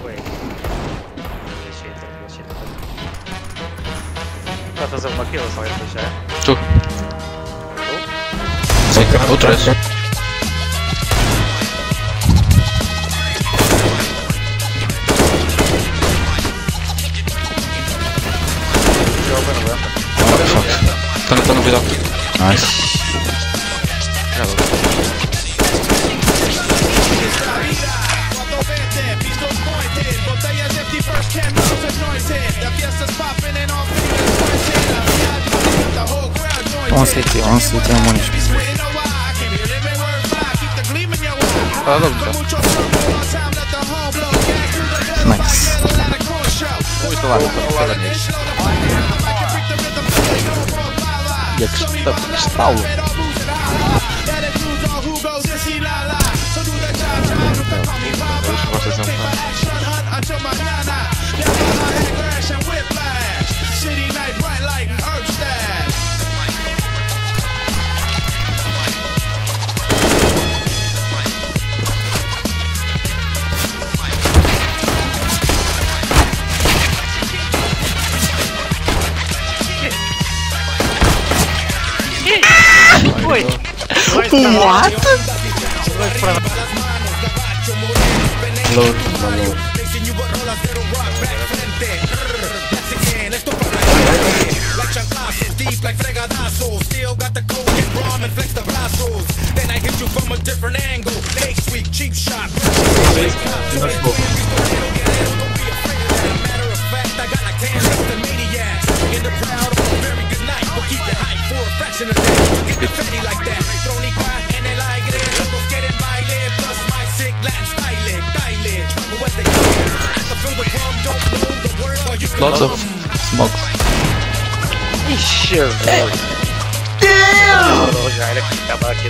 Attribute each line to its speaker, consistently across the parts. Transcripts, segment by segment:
Speaker 1: foi. Vai fazer uma kill, só vai deixar.
Speaker 2: Tu. Sim, ou 3. Tá no vidal. Nice.
Speaker 3: On CT, un monitor. Nice.
Speaker 2: Uite la jak stał.
Speaker 1: Oi!
Speaker 3: What?
Speaker 2: Lots of smoke.
Speaker 1: Ixi,
Speaker 3: Damn!
Speaker 1: já era que acabar aqui.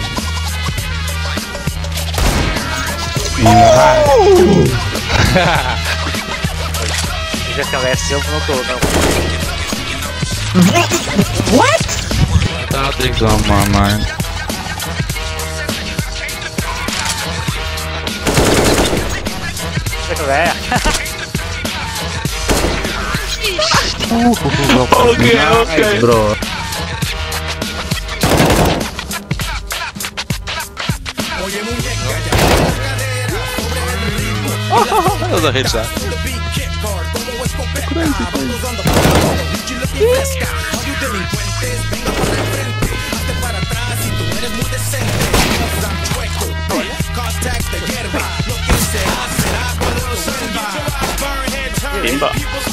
Speaker 1: Já calece, eu não tô, não.
Speaker 3: What?
Speaker 2: Nothing's on my mind.
Speaker 3: Okay, bro.
Speaker 2: That was a headshot.
Speaker 1: Pimba.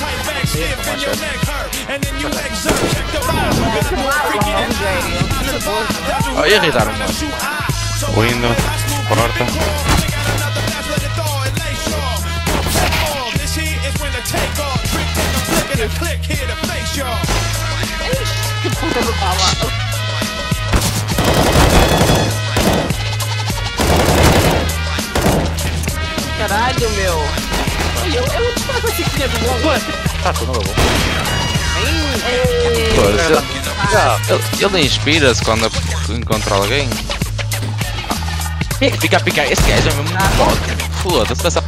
Speaker 2: Oh, ia irritar um monte. Window, porta.
Speaker 4: Que puta do Bala. Caralho, meu. Eu vou te falar esse clipe do longo.
Speaker 1: Tá tudo novo.
Speaker 2: Ele inspira-se quando encontra alguém. Fica a picar. Esse gajo é mesmo um bot. Foda-se, passa.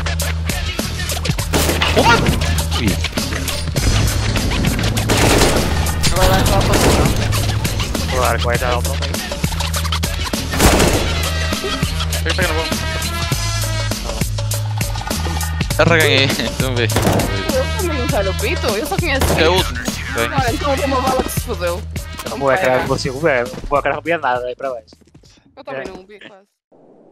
Speaker 4: Vai lá com a posição.
Speaker 1: Claro que vai dar alto também. Pega no bom.
Speaker 2: Arreganhei, vamos ver.
Speaker 4: Eu também não quero o Pito, eu só conheço.
Speaker 2: É o último.
Speaker 4: Ah, então eu uma bala que se fodeu.
Speaker 1: O cara não consigo ver. O cara não via nada aí pra baixo.
Speaker 4: Eu também não vi quase.